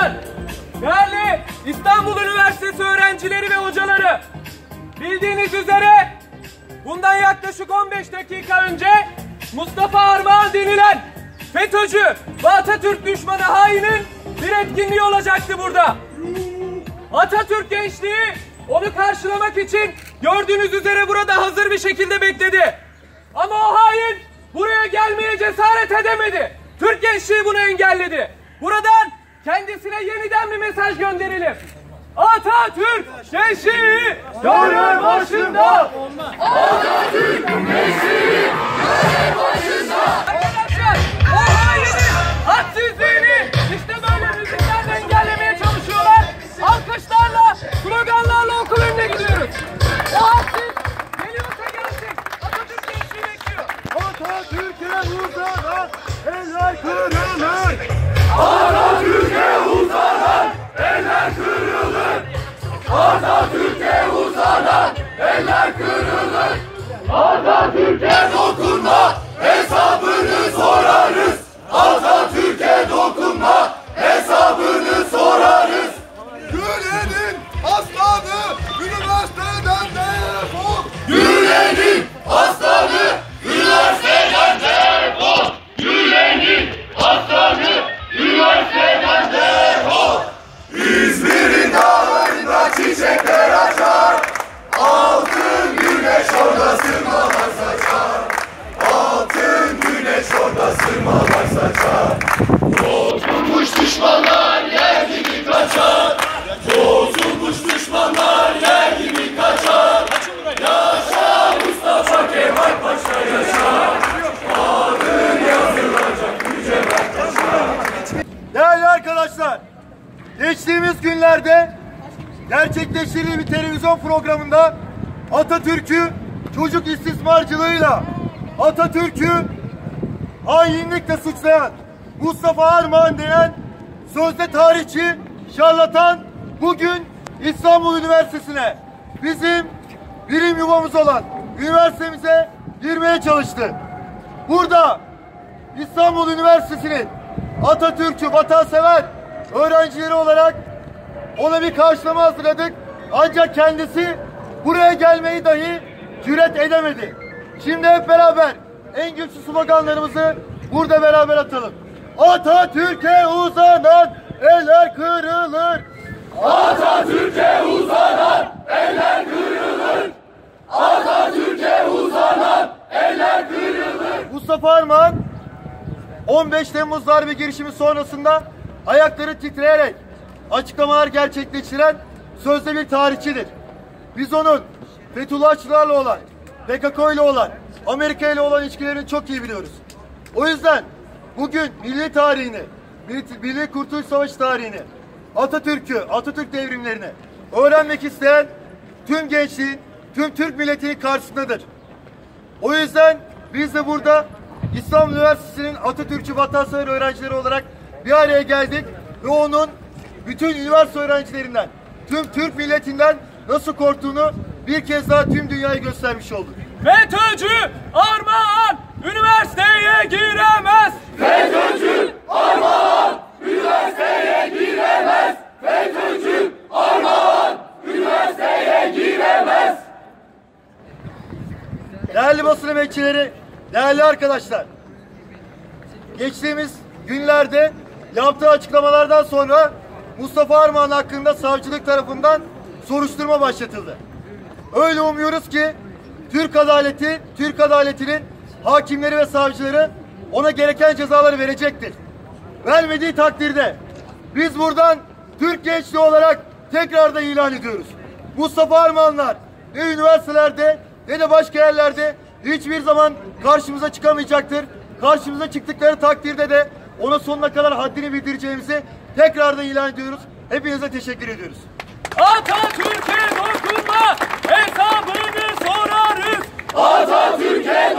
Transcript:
Armağan, değerli İstanbul Üniversitesi öğrencileri ve hocaları, bildiğiniz üzere bundan yaklaşık 15 dakika önce Mustafa Armağan denilen FETÖ'cü ve Atatürk düşmanı hainin bir etkinliği olacaktı burada. Atatürk gençliği onu karşılamak için gördüğünüz üzere burada hazır bir şekilde bekledi. Ama o hain buraya gelmeye cesaret edemedi. Türk gençliği bunu engelledi. Buradan kendisine yeniden bir mesaj gönderelim. Atatürk gençliği görev başında. Atatürk gençliği görev başında. Arkadaşlar, o hainin hadsizliğini işte böyle müziklerle engellemeye çalışıyorlar. Alkışlarla, sloganlarla okul önüne gidiyoruz. O hadsiz geliyorsa gelsin. Atatürk gençliği bekliyor. Atatürk'e uzanan eller kırılır. Atatürk'e uzanan eller kırılır. Atatürk'e uzanan eller kırılır. Atatürk'e dokunma, hesabını sorarız. Atatürk'e dokunma, hesabını sorarız. Gülenin aslanı üniversiteden defol. Gülenin aslanı üniversiteden defol. Gülenin aslanı üniversiteden defol. İzmir'in dağlarında çiçekler açar. Altın güneş orada sırmalar saçar. Altın güneş orada sırmalar saçar. Bozulmuş düşmanlar yer gibi kaçar. Bozulmuş düşmanlar yer gibi kaçar. Yaşa Mustafa Kemal Paşa yaşa. Adın yazılacak mücevher taşa. Değerli arkadaşlar, geçtiğimiz günlerde gerçekleştirdiği bir televizyon programında Atatürk'ü çocuk istismarcılığıyla, Atatürk'ü hainlikle suçlayan Mustafa Armağan denen sözde tarihçi, şarlatan bugün İstanbul Üniversitesi'ne, bizim bilim yuvamız olan üniversitemize girmeye çalıştı. Burada İstanbul Üniversitesi'nin Atatürkçü, vatansever öğrencileri olarak ona bir karşılama hazırladık. Ancak kendisi buraya gelmeyi dahi cüret edemedi. Şimdi hep beraber en güçlü sloganlarımızı burada beraber atalım. Atatürk'e uzanan eller kırılır. Atatürk'e uzanan eller kırılır. Atatürk'e uzanan eller kırılır. Mustafa Armağan 15 Temmuz darbe girişimi sonrasında ayakları titreyerek açıklamalar gerçekleştiren sözde bir tarihçidir. Biz onun Fethullahçılarla olan, PKK ile olan, Amerika ile olan ilişkilerini çok iyi biliyoruz. O yüzden bugün milli tarihini, Milli Kurtuluş Savaşı tarihini, Atatürk'ü, Atatürk devrimlerini öğrenmek isteyen tüm gençliğin, tüm Türk milletinin karşısındadır. O yüzden biz de burada İstanbul Üniversitesi'nin Atatürkçü vatansever öğrencileri olarak bir araya geldik ve onun bütün üniversite öğrencilerinden, tüm Türk milletinden nasıl korktuğunu bir kez daha tüm dünyaya göstermiş olduk. FETÖ'cü Armağan üniversiteye giremez. FETÖ'cü Armağan üniversiteye giremez. FETÖ'cü Armağan üniversiteye giremez. Değerli basın emekçileri, değerli arkadaşlar, geçtiğimiz günlerde yaptığı açıklamalardan sonra Mustafa Armağan hakkında savcılık tarafından soruşturma başlatıldı. Öyle umuyoruz ki Türk adaletinin hakimleri ve savcıları ona gereken cezaları verecektir. Vermediği takdirde biz buradan Türk gençliği olarak tekrar da ilan ediyoruz. Mustafa Armağanlar ne üniversitelerde ne de başka yerlerde hiçbir zaman karşımıza çıkamayacaktır. Karşımıza çıktıkları takdirde de ona sonuna kadar haddini bildireceğimizi tekrar da ilan ediyoruz. Hepinize teşekkür ediyoruz. Atatürk'e dokunma, hesabını sorarız. Atatürk'e